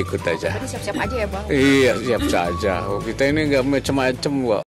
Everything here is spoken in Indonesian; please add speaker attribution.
Speaker 1: ikut aja.
Speaker 2: Berarti siap-siap aja ya Bang?
Speaker 1: Iya, siap saja. Kita ini nggak macam-macam kok.